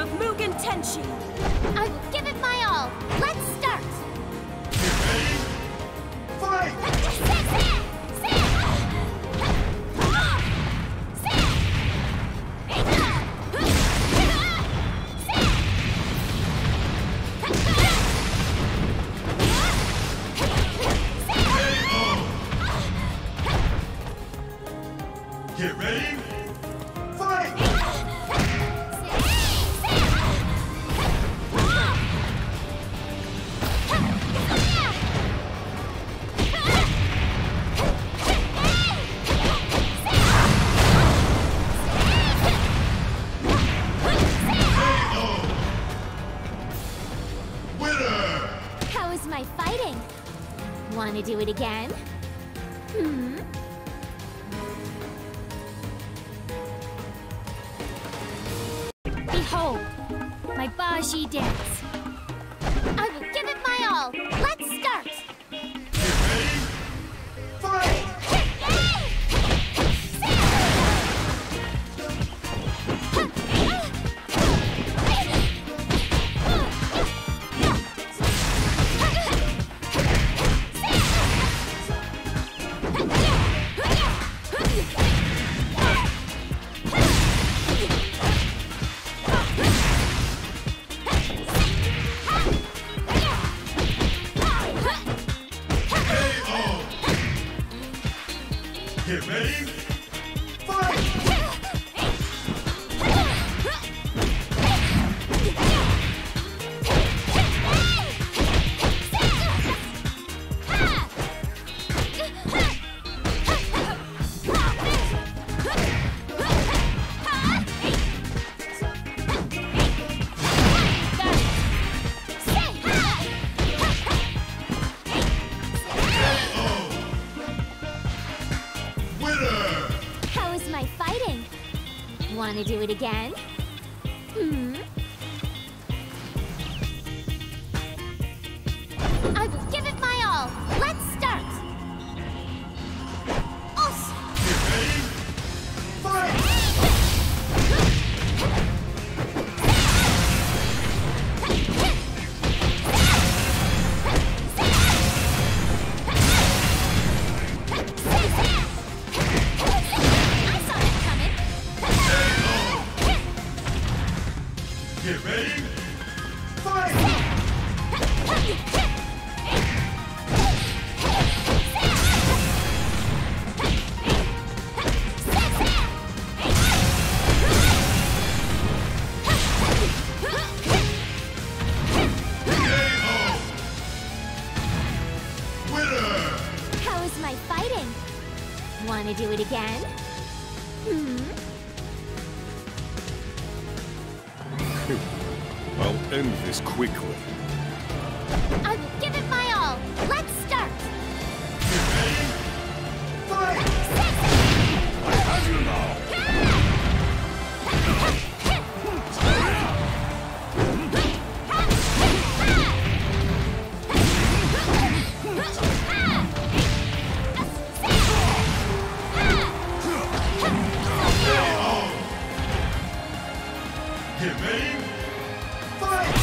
of Mugen Tenshi. I will give it my all. Let's start. Ready? Fight! Get ready? Fight! Winner! How is my fighting? Want to do it again? Behold, my Baji dance. I will give it my all. Let's start. Get ready? Fight! Get ready? Fight! Winner! How is my fighting? Want to do it again? I will give it my all. Let's start. Get ready? Fight! I saw that coming. Get ready? Fight! Winner! How is my fighting? Want to do it again? I'll end this quickly. I will give it my all. Let's start. Get ready? Fight! I have you now! Get ready? Fight!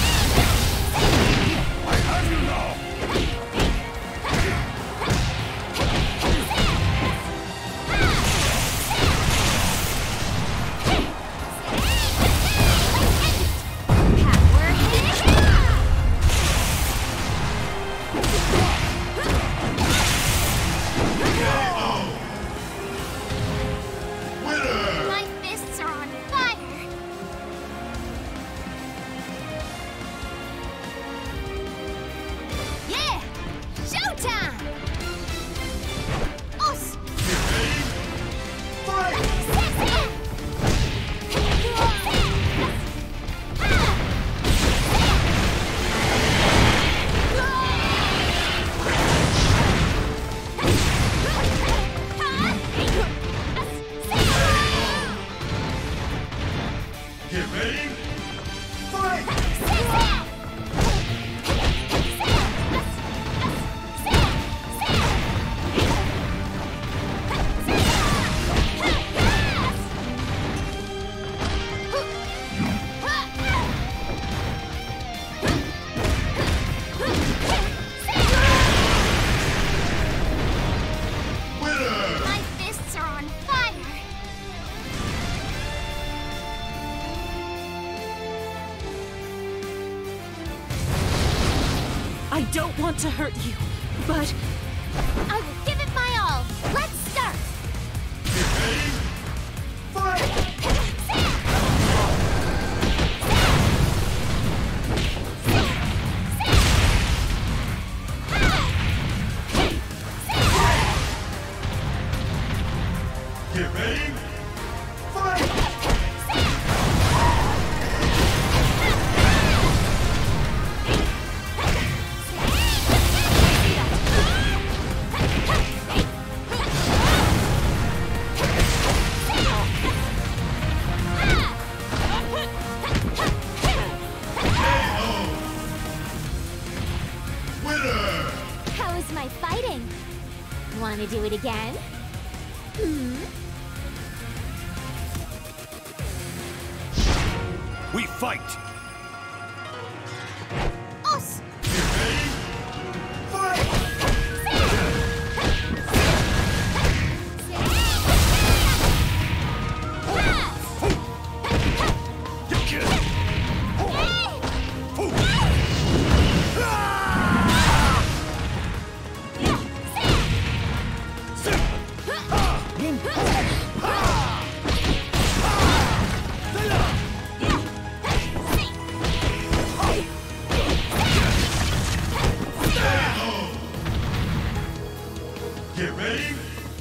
I have you now! Winner! My fists are on fire. Yeah! Showtime! Us! Get ready? Fight! Get ready? Fight! don't want to hurt you, but I will give it my all. Let's start. Get ready. Fight! Get ready. Fight! How is my fighting? Want to do it again? We fight! Us! Get ready.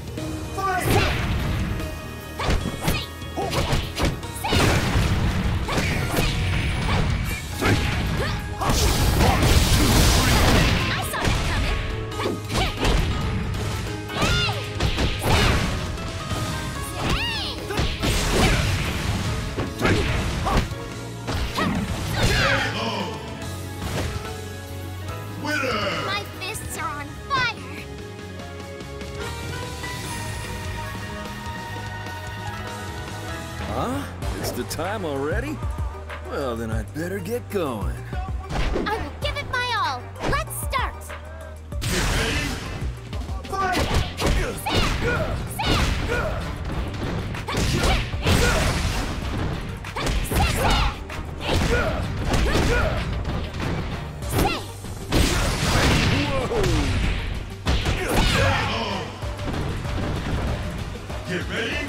I saw that coming. Winner! My fists are on fire. Huh? It's the time already? Well, then I'd better get going. I will give it my all. Let's start. Get ready. Fight! Get ready.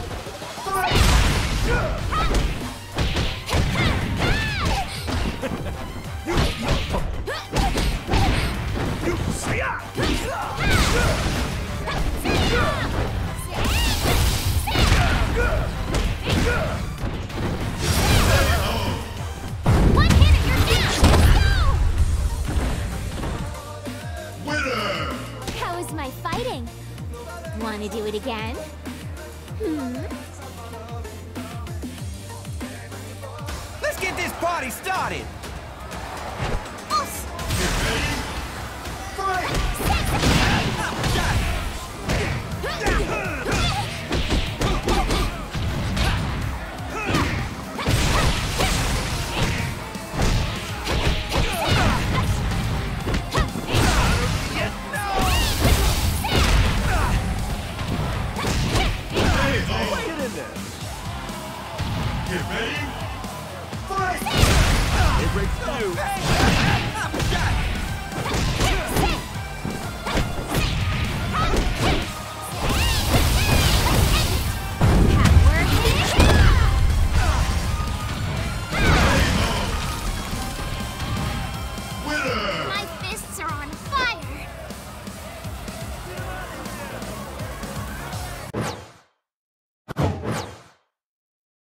One hit and you're down. Winner! How is my fighting? Want to do it again? Let's get this party started! Us! Get ready. Fight! It breaks through.